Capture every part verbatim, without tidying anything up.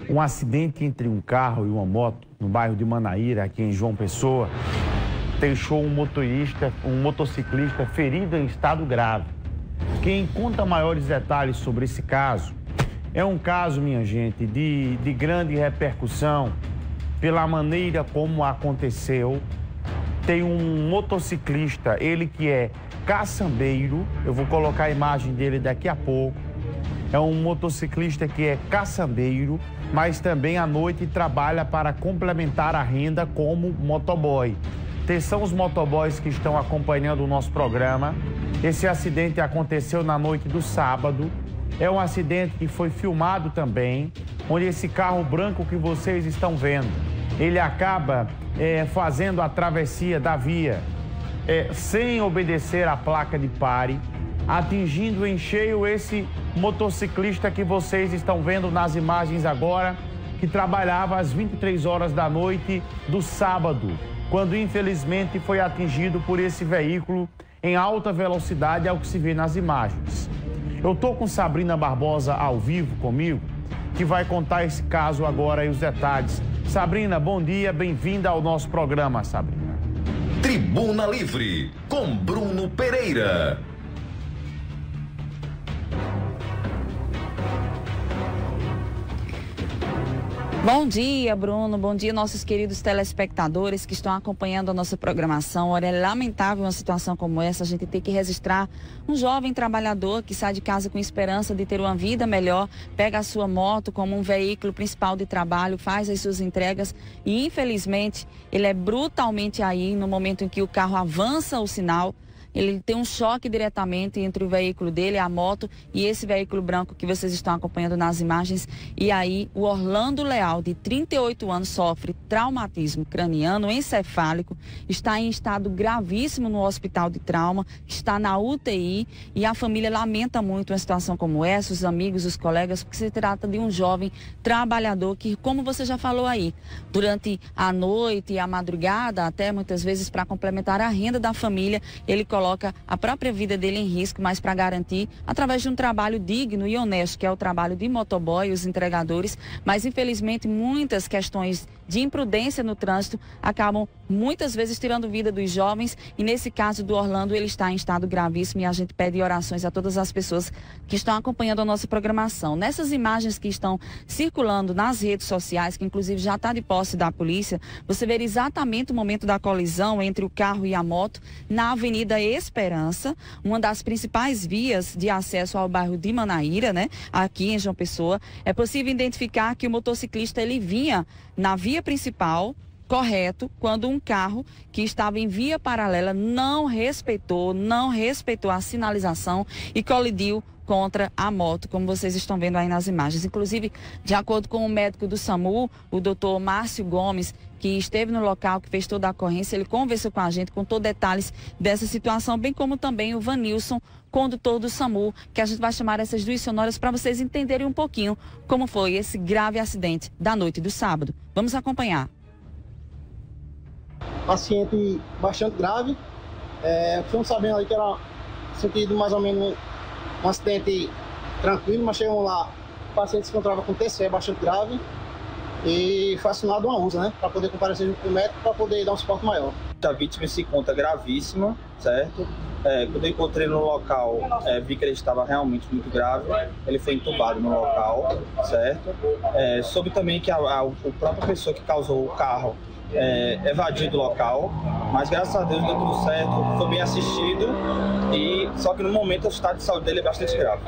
Um acidente entre um carro e uma moto no bairro de Manaíra, aqui em João Pessoa, deixou um motorista, um motociclista ferido em estado grave. Quem conta maiores detalhes sobre esse caso é um caso, minha gente, de, de grande repercussão pela maneira como aconteceu. Tem um motociclista, ele que é caçambeiro, eu vou colocar a imagem dele daqui a pouco. É um motociclista que é caçambeiro, mas também à noite trabalha para complementar a renda como motoboy. Atenção os motoboys que estão acompanhando o nosso programa. Esse acidente aconteceu na noite do sábado. É um acidente que foi filmado também, onde esse carro branco que vocês estão vendo, ele acaba é, fazendo a travessia da via é, sem obedecer à placa de pare, atingindo em cheio esse motociclista que vocês estão vendo nas imagens agora, que trabalhava às vinte e três horas da noite do sábado, quando infelizmente foi atingido por esse veículo em alta velocidade, ao que se vê nas imagens. Eu tô com Sabrina Barbosa ao vivo comigo, que vai contar esse caso agora e os detalhes. Sabrina, bom dia, bem-vinda ao nosso programa, Sabrina. Tribuna Livre, com Bruno Pereira. Bom dia, Bruno. Bom dia, nossos queridos telespectadores que estão acompanhando a nossa programação. Olha, é lamentável uma situação como essa, a gente tem que registrar um jovem trabalhador que sai de casa com esperança de ter uma vida melhor, pega a sua moto como um veículo principal de trabalho, faz as suas entregas e, infelizmente, ele é brutalmente aí no momento em que o carro avança o sinal. Ele tem um choque diretamente entre o veículo dele, a moto, e esse veículo branco que vocês estão acompanhando nas imagens. E aí, o Orlando Leal, de trinta e oito anos, sofre traumatismo craniano encefálico, está em estado gravíssimo no hospital de trauma, está na U T I, e a família lamenta muito uma situação como essa, os amigos, os colegas, porque se trata de um jovem trabalhador que, como você já falou aí, durante a noite e a madrugada, até muitas vezes para complementar a renda da família, ele coloca coloca a própria vida dele em risco, mas para garantir, através de um trabalho digno e honesto, que é o trabalho de motoboy, os entregadores, mas infelizmente muitas questões de imprudência no trânsito acabam muitas vezes tirando vida dos jovens, e nesse caso do Orlando ele está em estado gravíssimo, e a gente pede orações a todas as pessoas que estão acompanhando a nossa programação. Nessas imagens que estão circulando nas redes sociais, que inclusive já está de posse da polícia, você vê exatamente o momento da colisão entre o carro e a moto na Avenida Esperança, uma das principais vias de acesso ao bairro de Manaíra, né? Aqui em João Pessoa. É possível identificar que o motociclista ele vinha na via principal, correto, quando um carro que estava em via paralela não respeitou, não respeitou a sinalização e colidiu contra a moto, como vocês estão vendo aí nas imagens. Inclusive, de acordo com o médico do SAMU, o doutor Márcio Gomes, que esteve no local, que fez toda a ocorrência, ele conversou com a gente, contou detalhes dessa situação, bem como também o Vanilson, condutor do SAMU, que a gente vai chamar essas duas sonoras para vocês entenderem um pouquinho como foi esse grave acidente da noite do sábado. Vamos acompanhar. Paciente bastante grave, é, fomos sabendo ali que era sentido mais ou menos um acidente tranquilo, mas chegamos lá, o paciente se encontrava com T C bastante grave e foi assinado uma U S A, né, para poder comparecer junto com o médico, para poder dar um suporte maior. A vítima se encontra gravíssima, certo? É, quando eu encontrei no local, é, vi que ele estava realmente muito grave, ele foi entubado no local, certo? É, soube também que a, a, a própria pessoa que causou o carro é, evadiu do local, mas graças a Deus deu tudo certo, foi bem assistido, e só que no momento o estado de saúde dele é bastante grave.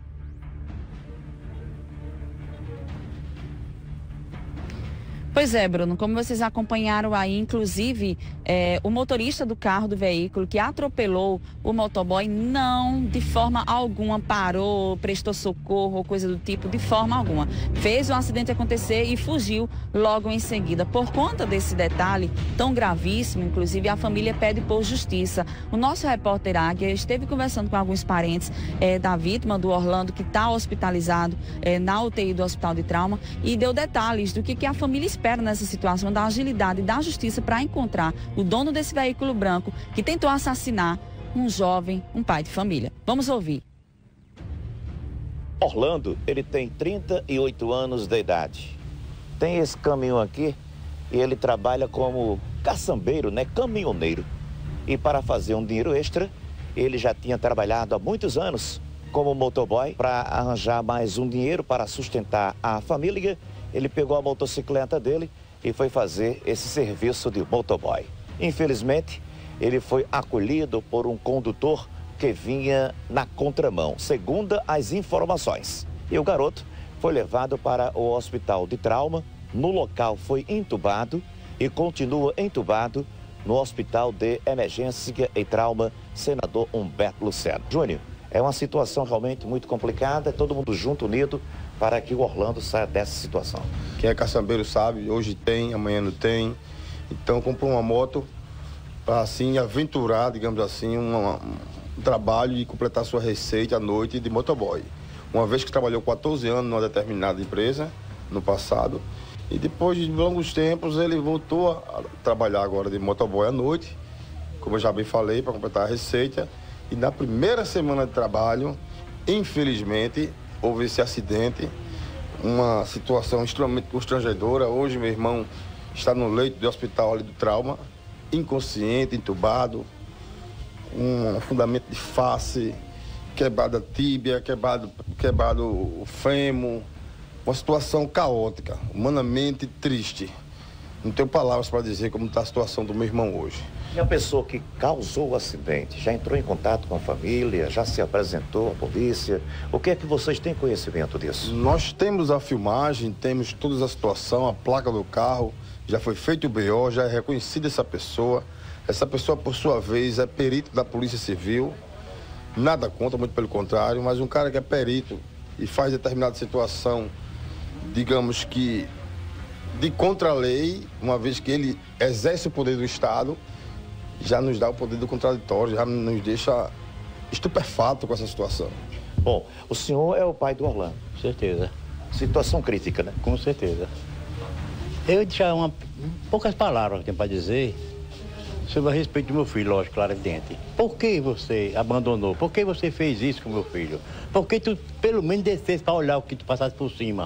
Pois é, Bruno, como vocês acompanharam aí, inclusive, é, o motorista do carro, do veículo, que atropelou o motoboy, não, de forma alguma, parou, prestou socorro ou coisa do tipo, de forma alguma. Fez o acidente acontecer e fugiu logo em seguida. Por conta desse detalhe tão gravíssimo, inclusive, a família pede por justiça. O nosso repórter Águia esteve conversando com alguns parentes é, da vítima, do Orlando, que está hospitalizado é, na U T I do Hospital de Trauma, e deu detalhes do que, que a família espera nessa situação, da agilidade da justiça para encontrar o dono desse veículo branco que tentou assassinar um jovem, um pai de família. Vamos ouvir. Orlando, ele tem trinta e oito anos de idade. tem esse caminhão aqui e ele trabalha como caçambeiro, né? Caminhoneiro. E para fazer um dinheiro extra, ele já tinha trabalhado há muitos anos como motoboy. Para arranjar mais um dinheiro para sustentar a família, ele pegou a motocicleta dele e foi fazer esse serviço de motoboy. Infelizmente, ele foi acolhido por um condutor que vinha na contramão, segundo as informações. E o garoto foi levado para o hospital de trauma. No local foi entubado e continua entubado no Hospital de Emergência e Trauma Senador Humberto Luceno. Júnior, é uma situação realmente muito complicada, é todo mundo junto, unido, para que o Orlando saia dessa situação. Quem é caçambeiro sabe, hoje tem, amanhã não tem. Então comprou uma moto para assim aventurar, digamos assim, uma, um trabalho e completar sua receita à noite de motoboy. Uma vez que trabalhou quatorze anos numa determinada empresa, no passado, e depois de longos tempos ele voltou a trabalhar agora de motoboy à noite, como eu já bem falei, para completar a receita. E na primeira semana de trabalho, infelizmente, houve esse acidente, uma situação extremamente constrangedora. Hoje meu irmão está no leito do hospital ali do trauma, inconsciente, entubado, um fundamento de face, quebrada a tíbia, quebrado, quebrado o fêmur, uma situação caótica, humanamente triste. Não tenho palavras para dizer como está a situação do meu irmão hoje. E a pessoa que causou o acidente já entrou em contato com a família, já se apresentou à polícia? O que é que vocês têm conhecimento disso? Nós temos a filmagem, temos toda a situação, a placa do carro, já foi feito o B O, já é reconhecida essa pessoa. Essa pessoa, por sua vez, é perito da Polícia Civil. Nada contra, muito pelo contrário, mas um cara que é perito e faz determinada situação, digamos que de contra a lei, uma vez que ele exerce o poder do Estado, já nos dá o poder do contraditório, já nos deixa estupefato com essa situação. Bom, o senhor é o pai do Orlando. Certeza. Situação crítica, né? Com certeza. Eu deixar uma, poucas palavras que tenho para dizer sobre a respeito do meu filho, lógico, claro, evidente. Por que você abandonou? Por que você fez isso com meu filho? Por que tu, pelo menos, descesse para olhar o que tu passasse por cima?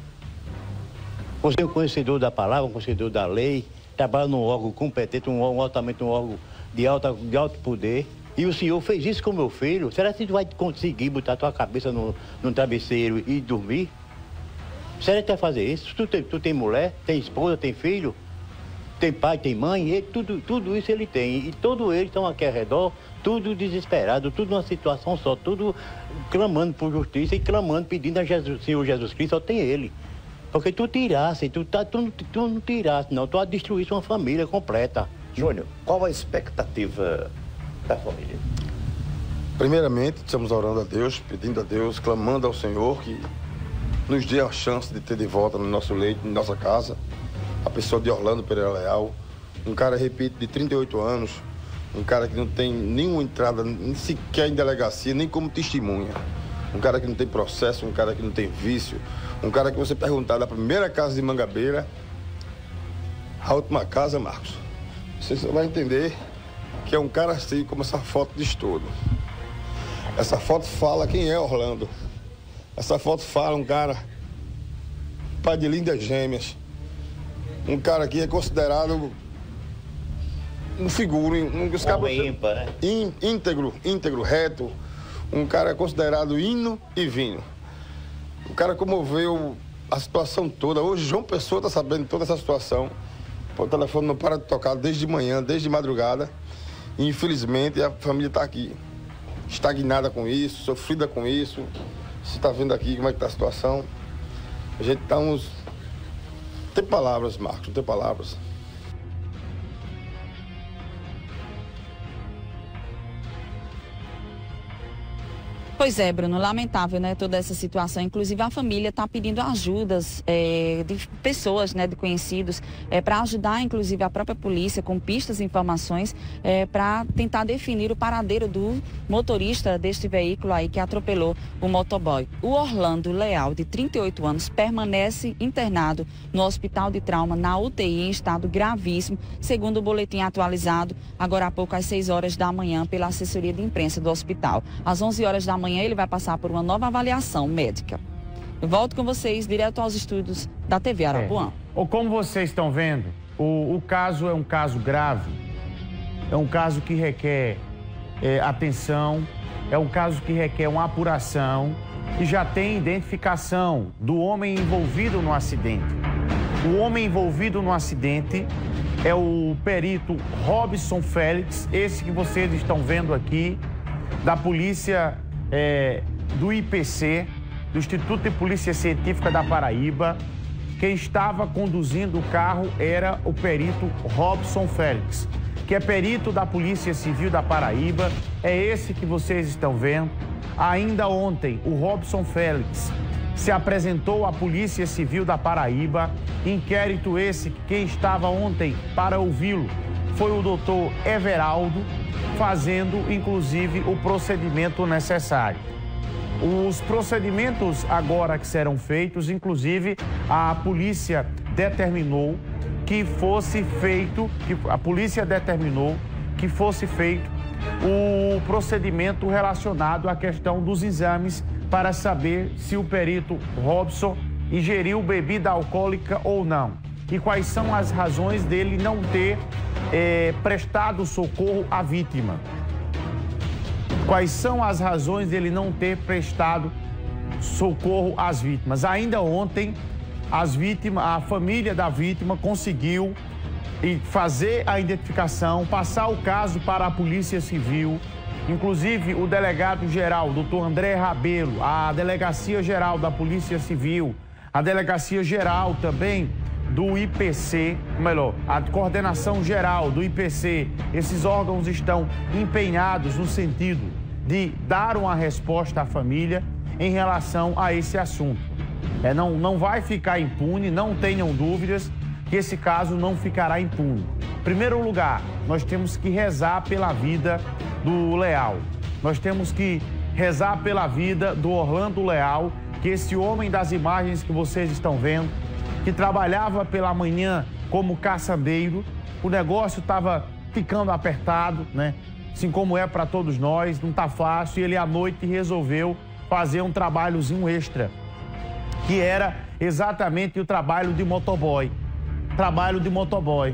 Você é um conhecedor da palavra, um conhecedor da lei, trabalha num órgão competente, um órgão altamente um órgão de, alta, de alto poder. E o senhor fez isso com meu filho? Será que tu vai conseguir botar tua cabeça no, no travesseiro e dormir? Será que tu vai fazer isso? Tu tem, tu tem mulher, tem esposa, tem filho, tem pai, tem mãe, ele, tudo, tudo isso ele tem. E todos eles estão aqui ao redor, tudo desesperado, tudo numa situação só, tudo clamando por justiça e clamando, pedindo a Jesus, Senhor Jesus Cristo, só tem ele. Porque tu tirasse, tu, tá, tu, tu não tirasse, não, tu destruísse uma família completa. Júnior, qual a expectativa da família? Primeiramente, estamos orando a Deus, pedindo a Deus, clamando ao Senhor que nos dê a chance de ter de volta no nosso leito, na nossa casa, a pessoa de Orlando Pereira Leal, um cara, repito, de trinta e oito anos, um cara que não tem nenhuma entrada, nem sequer em delegacia, nem como testemunha. Um cara que não tem processo, um cara que não tem vício, um cara que você perguntar da primeira casa de Mangabeira à última casa, Marcos, você só vai entender que é um cara assim como essa foto diz tudo. Essa foto fala quem é Orlando. Essa foto fala um cara, pai de lindas gêmeas, um cara que é considerado um figura, um, um homem ímpar, né? íntegro, íntegro, reto. Um cara considerado hino e vinho. O cara comoveu a situação toda. Hoje João Pessoa está sabendo de toda essa situação. O telefone não para de tocar desde manhã, desde madrugada. E infelizmente a família está aqui, estagnada com isso, sofrida com isso. Você está vendo aqui como é que está a situação. A gente está uns... Não tem palavras, Marcos, não tem palavras. Pois é, Bruno, lamentável, né, toda essa situação. Inclusive a família está pedindo ajudas é, de pessoas, né, de conhecidos, é, para ajudar, inclusive, a própria polícia com pistas e informações é, para tentar definir o paradeiro do motorista deste veículo aí que atropelou o motoboy. O Orlando Leal, de trinta e oito anos, permanece internado no Hospital de Trauma, na U T I, em estado gravíssimo, segundo o boletim atualizado agora há pouco às seis horas da manhã pela assessoria de imprensa do hospital. Às onze horas da manhã ele vai passar por uma nova avaliação médica. Eu volto com vocês direto aos estúdios da T V Arapuã. É. Ou como vocês estão vendo, o, o caso é um caso grave, é um caso que requer é, atenção, é um caso que requer uma apuração e já tem identificação do homem envolvido no acidente. O homem envolvido no acidente é o perito Robson Félix, esse que vocês estão vendo aqui, da polícia é, do I P C, do Instituto de Polícia Científica da Paraíba. Quem estava conduzindo o carro era o perito Robson Félix, que é perito da Polícia Civil da Paraíba. É esse que vocês estão vendo. Ainda ontem, o Robson Félix se apresentou à Polícia Civil da Paraíba. Inquérito esse que quem estava ontem para ouvi-lo foi o doutor Everaldo, fazendo, inclusive, o procedimento necessário. Os procedimentos agora que serão feitos, inclusive, a polícia determinou que fosse feito, que a polícia determinou que fosse feito o procedimento relacionado à questão dos exames para saber se o perito Robson ingeriu bebida alcoólica ou não. E quais são as razões dele não ter é, prestado socorro à vítima. Quais são as razões dele não ter prestado socorro às vítimas? Ainda ontem, as vítimas, a família da vítima conseguiu fazer a identificação, passar o caso para a Polícia Civil. Inclusive, o delegado-geral, doutor André Rabelo, a Delegacia-Geral da Polícia Civil, a Delegacia-Geral também do I P C, melhor, a Coordenação Geral do I P C, esses órgãos estão empenhados no sentido de dar uma resposta à família em relação a esse assunto. É, não, não vai ficar impune, não tenham dúvidas que esse caso não ficará impune. Em primeiro lugar, nós temos que rezar pela vida do Leal. Nós temos que rezar pela vida do Orlando Leal, que esse homem das imagens que vocês estão vendo, que trabalhava pela manhã como caçambeiro, o negócio estava ficando apertado, né? Assim como é para todos nós, não está fácil, e ele à noite resolveu fazer um trabalhozinho extra, que era exatamente o trabalho de motoboy. Trabalho de motoboy.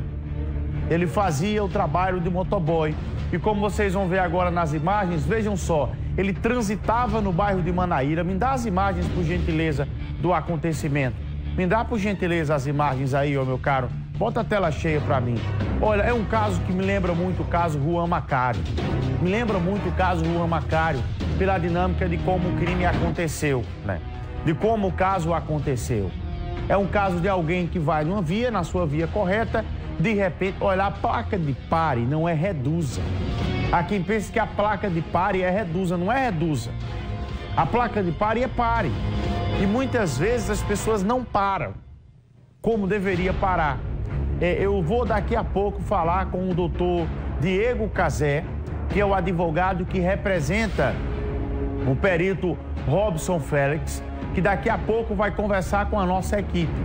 Ele fazia o trabalho de motoboy. E como vocês vão ver agora nas imagens, vejam só, ele transitava no bairro de Manaíra. Me dá as imagens, por gentileza, do acontecimento. Me dá, por gentileza, as imagens aí, ó, meu caro. Bota a tela cheia para mim. Olha, é um caso que me lembra muito o caso Juan Macário. Me lembra muito o caso Juan Macário pela dinâmica de como o crime aconteceu, né? De como o caso aconteceu. É um caso de alguém que vai numa via, na sua via correta, de repente, olha, a placa de pare não é reduza. Há quem pense que a placa de pare é reduza, não é reduza. A placa de pare é pare. E muitas vezes as pessoas não param como deveria parar. É, eu vou daqui a pouco falar com o doutor Diego Cazé, que é o advogado que representa o perito Robson Félix, que daqui a pouco vai conversar com a nossa equipe.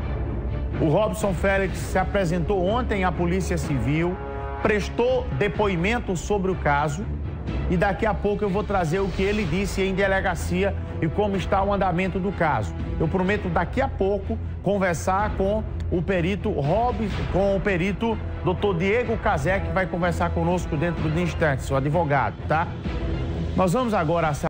O Robson Félix se apresentou ontem à Polícia Civil, prestou depoimento sobre o caso e daqui a pouco eu vou trazer o que ele disse em delegacia e como está o andamento do caso. Eu prometo daqui a pouco conversar com o perito Rob, com o perito doutor Diego Cazé, que vai conversar conosco dentro de instantes, o advogado, tá? Nós vamos agora